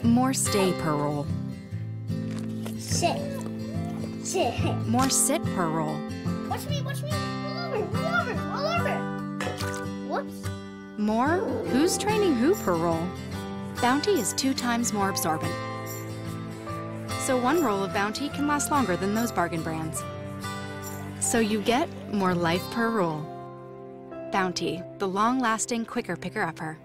More stay per roll. Sit. Sit. More sit per roll. Watch me, watch me. Roll over, roll over. Whoops. More who's training who per roll. Bounty is 2 times more absorbent. So 1 roll of Bounty can last longer than those bargain brands. So you get more life per roll. Bounty, the long-lasting, quicker picker-upper.